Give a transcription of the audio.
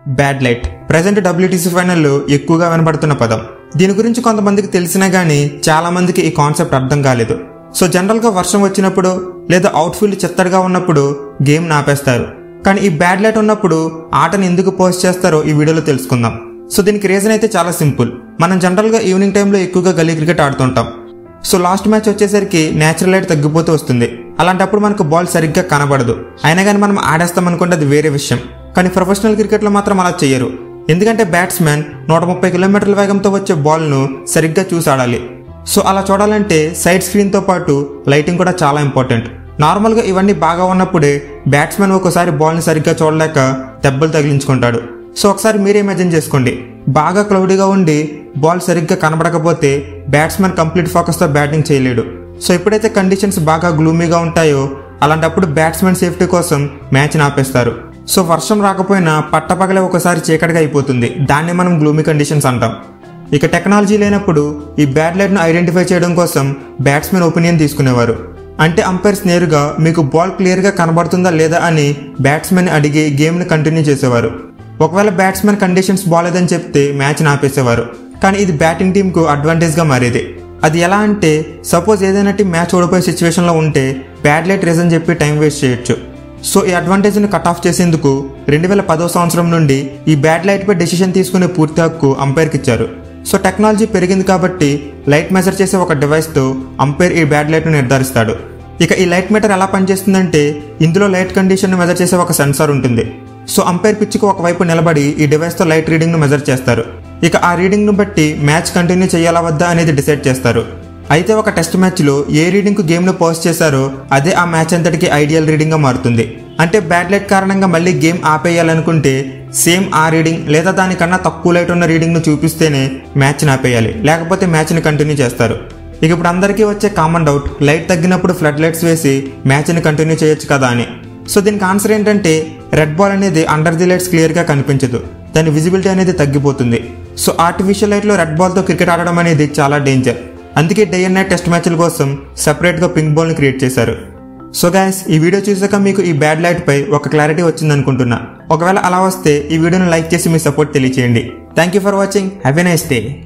Bad light present WTC ఫైనల్లో ఎక్కువగా వినబడుతున్న పదం. దీని గురించి కొంతమందికి తెలిసినా గానీ చాలా మందికి ఈ కాన్సెప్ట్ అర్థం కాలేదు. సో జనరల్ గా వర్షం వచ్చినప్పుడు లేదా అవుట్ఫీల్డ్ చిత్తడిగా ఉన్నప్పుడు గేమ్ ఆపేస్తారు. కానీ ఈ బ్యాడ్ లైట్ ఉన్నప్పుడు ఆటను ఎందుకు పోస్ట్ చేస్తారో ఈ వీడియోలో తెలుసుకుందాం. సో దీనికి రీజన్ అయితే చాలా సింపుల్. మనం జనరల్ గా ఈవినింగ్ టైంలో ఎక్కువగా గల్లీ క్రికెట్ ఆడుతుంటాం. సో లాస్ట్ మ్యాచ్ వచ్చేసరికి నేచురల్ లైట్ తగ్గిపోతూ వస్తుంది. అలాంటప్పుడు మనకు బాల్ సరిగ్గా కనబడదు. అయినా కానీ మనం ఆడేస్తాం అనుకుంటే అది వేరే విషయం. కానీ ప్రొఫెషనల్ క్రికెట్లో మాత్రం అలా చేయరు. ఎందుకంటే బ్యాట్స్మెన్ 130 కిలోమీటర్ల వేగంతో వచ్చే బాల్ను సరిగ్గా చూసి ఆడాలి. సో అలా చూడాలంటే సైడ్ స్క్రీన్తో పాటు లైటింగ్ కూడా చాలా ఇంపార్టెంట్. నార్మల్గా ఇవన్నీ బాగా ఉన్నప్పుడే బ్యాట్స్మెన్ ఒకసారి బాల్ని సరిగ్గా చూడలేక దెబ్బలు తగిలించుకుంటాడు. సో ఒకసారి మీరే ఇమాజిన్ చేసుకోండి, బాగా క్లౌడీగా ఉండి బాల్ సరిగ్గా కనబడకపోతే బ్యాట్స్మెన్ కంప్లీట్ ఫోకస్తో బ్యాటింగ్ చేయలేడు. సో ఎప్పుడైతే కండిషన్స్ బాగా గ్లూమీగా ఉంటాయో అలాంటప్పుడు బ్యాట్స్మెన్ సేఫ్టీ కోసం మ్యాచ్ని ఆపేస్తారు. సో వర్షం రాకపోయినా పట్టపగలే ఒకసారి చీకటిగా అయిపోతుంది. దాన్ని మనం గ్లూమీ కండిషన్స్ అంటాం. ఇక టెక్నాలజీ లేనప్పుడు ఈ బ్యాడ్ లైట్ను ఐడెంటిఫై చేయడం కోసం బ్యాట్స్మెన్ ఒపీనియన్ తీసుకునేవారు. అంటే అంపైర్స్ నేరుగా మీకు బాల్ క్లియర్గా కనబడుతుందా లేదా అని బ్యాట్స్మెన్ అడిగి గేమ్ని కంటిన్యూ చేసేవారు. ఒకవేళ బ్యాట్స్మెన్ కండిషన్స్ బాగాలేదని చెప్తే మ్యాచ్ని ఆపేసేవారు. కానీ ఇది బ్యాటింగ్ టీంకు అడ్వాంటేజ్గా మారేది. అది ఎలా అంటే సపోజ్ ఏదైనా టీం మ్యాచ్ ఓడిపోయే సిచ్యువేషన్లో ఉంటే బ్యాడ్ లైట్ రీజన్ చెప్పి టైం వేస్ట్ చేయొచ్చు. సో ఈ అడ్వాంటేజ్ని కట్ ఆఫ్ చేసేందుకు 2010 సంవత్సరం నుండి ఈ బ్యాడ్ లైట్పై డెసిషన్ తీసుకునే పూర్తి హక్కు అంపైర్కి ఇచ్చారు. సో టెక్నాలజీ పెరిగింది కాబట్టి లైట్ మెజర్ చేసే ఒక డివైస్తో అంపైర్ ఈ బ్యాడ్ లైట్ను నిర్ధారిస్తాడు. ఇక ఈ లైట్ మీటర్ ఎలా పనిచేస్తుందంటే ఇందులో లైట్ కండిషన్ను మెజర్ చేసే ఒక సెన్సార్ ఉంటుంది. సో అంపైర్ పిచ్చుకు ఒకవైపు నిలబడి ఈ డివైస్తో లైట్ రీడింగ్ను మెజర్ చేస్తారు. ఇక ఆ రీడింగ్ను బట్టి మ్యాచ్ కంటిన్యూ చేయాలా వద్దా అనేది డిసైడ్ చేస్తారు. అయితే ఒక టెస్ట్ మ్యాచ్లో ఏ రీడింగ్కు గేమ్ను పోస్ట్ చేశారో అదే ఆ మ్యాచ్ అంతటికి ఐడియల్ రీడింగ్గా మారుతుంది. అంటే బ్యాడ్ లైట్ కారణంగా మళ్ళీ గేమ్ ఆపేయాలనుకుంటే సేమ్ ఆ రీడింగ్ లేదా దానికన్నా తక్కువ లైట్ ఉన్న రీడింగ్ను చూపిస్తేనే మ్యాచ్ని ఆపేయాలి, లేకపోతే మ్యాచ్ని కంటిన్యూ చేస్తారు. ఇక ఇప్పుడు అందరికీ వచ్చే కామన్ డౌట్, లైట్ తగ్గినప్పుడు ఫ్లడ్ లైట్స్ వేసి మ్యాచ్ని కంటిన్యూ చేయొచ్చు కదా అని. సో దీనికి ఆన్సర్ ఏంటంటే రెడ్ బాల్ అనేది అండర్ ది లైట్స్ క్లియర్గా కనిపించదు, దాని విజిబిలిటీ అనేది తగ్గిపోతుంది. సో ఆర్టిఫిషియల్ లైట్లో రెడ్ బాల్తో క్రికెట్ ఆడడం అనేది చాలా డేంజర్. అందుకే డే అండ్ నైట్ టెస్ట్ మ్యాచ్ల కోసం సెపరేట్గా పింక్ బాల్ని క్రియేట్ చేశారు. సో గైస్, ఈ వీడియో చూసాక మీకు ఈ బ్యాడ్ లైట్ పై ఒక క్లారిటీ వచ్చిందనుకుంటున్నా. ఒకవేళ అలా వస్తే ఈ వీడియోను లైక్ చేసి మీ సపోర్ట్ తెలియచేయండి. Thank you for watching. Have a nice day.